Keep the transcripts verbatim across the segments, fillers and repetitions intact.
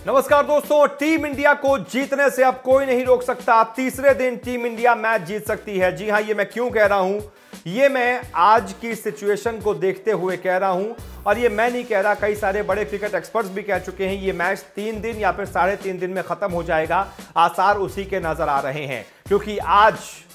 नमस्कार दोस्तों, team India को जीतने से अब कोई नहीं रोक सकता। तीसरे दिन टीम इंडिया मैच जीत सकती है। जी हां, ये मैं क्यों कह रहा हूं? ये मैं आज की सिचुएशन को देखते हुए कह रहा हूं, और ये मैं नहीं कह रहा, कई सारे बड़े क्रिकेट एक्सपर्ट्स भी कह चुके हैं ये मैच तीन दिन या फिर साढ़े तीन दिन में खत्म हो जाएगा। आसार उसी के नजर आ रहे हैं, क्योंकि आज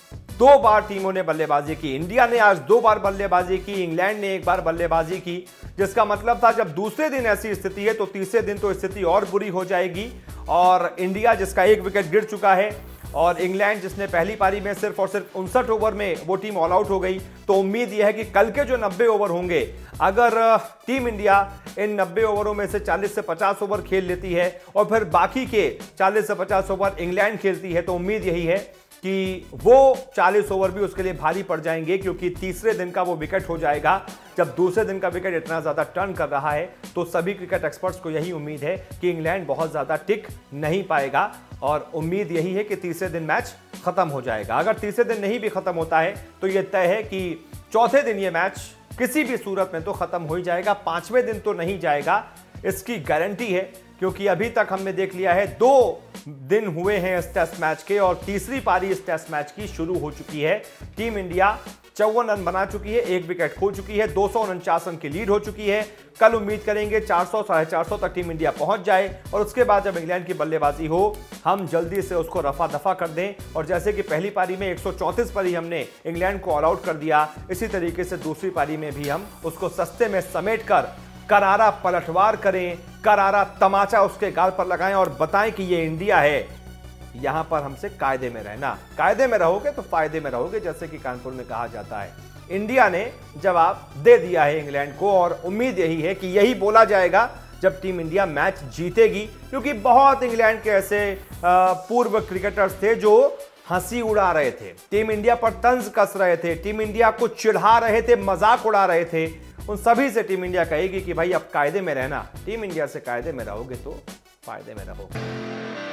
दो बार टीमों ने बल्लेबाजी की। इंडिया ने आज दो बार बल्लेबाजी की, इंग्लैंड ने एक बार बल्लेबाजी की, जिसका मतलब था जब दूसरे दिन ऐसी स्थिति है तो तीसरे दिन तो स्थिति और बुरी हो जाएगी। और इंडिया जिसका एक विकेट गिर चुका है और इंग्लैंड जिसने पहली पारी में सिर्फ और सिर्फ उनसठ ओवर में वो टीम ऑल आउट हो गई, तो उम्मीद यह है कि कल के जो नब्बे ओवर होंगे, अगर टीम इंडिया इन नब्बे ओवरों में से चालीस से पचास ओवर खेल लेती है और फिर बाकी के चालीस से पचास ओवर इंग्लैंड खेलती है, तो उम्मीद यही है कि वो चालीस ओवर भी उसके लिए भारी पड़ जाएंगे, क्योंकि तीसरे दिन का वो विकेट हो जाएगा। जब दूसरे दिन का विकेट इतना ज्यादा टर्न कर रहा है तो सभी क्रिकेट एक्सपर्ट्स को यही उम्मीद है कि इंग्लैंड बहुत ज्यादा टिक नहीं पाएगा, और उम्मीद यही है कि तीसरे दिन मैच खत्म हो जाएगा। अगर तीसरे दिन नहीं भी खत्म होता है तो यह तय है कि चौथे दिन ये मैच किसी भी सूरत में तो खत्म हो ही जाएगा। पांचवें दिन तो नहीं जाएगा, इसकी गारंटी है, क्योंकि अभी तक हमने देख लिया है दो दिन हुए हैं इस टेस्ट मैच के और तीसरी पारी इस टेस्ट मैच की शुरू हो चुकी है। टीम इंडिया चौवन रन बना चुकी है, एक विकेट खो चुकी है, दो सौ उनचास रन की लीड हो चुकी है। कल उम्मीद करेंगे चार सौ साढ़े चार सौ तक टीम इंडिया पहुंच जाए, और उसके बाद जब इंग्लैंड की बल्लेबाजी हो हम जल्दी से उसको रफा दफा कर दें। और जैसे कि पहली पारी में एक सौ चौंतीस पर ही हमने इंग्लैंड को ऑल आउट कर दिया, इसी तरीके से दूसरी पारी में भी हम उसको सस्ते में समेट कर करारा पलटवार करें, करारा तमाचा उसके गाल पर लगाएं और बताएं कि ये इंडिया है, यहां पर हमसे कायदे में रहना। कायदे में रहोगे तो फायदे में रहोगे, जैसे कि कानपुर में कहा जाता है। इंडिया ने जवाब दे दिया है इंग्लैंड को, और उम्मीद यही है कि यही बोला जाएगा जब टीम इंडिया मैच जीतेगी, क्योंकि बहुत इंग्लैंड के ऐसे पूर्व क्रिकेटर्स थे जो हंसी उड़ा रहे थे, टीम इंडिया पर तंज कस रहे थे, टीम इंडिया को चिढ़ा रहे थे, मजाक उड़ा रहे थे। उन सभी से टीम इंडिया कहेगी कि भाई अब कायदे में रहना, टीम इंडिया से कायदे में रहोगे तो फायदे में रहोगे।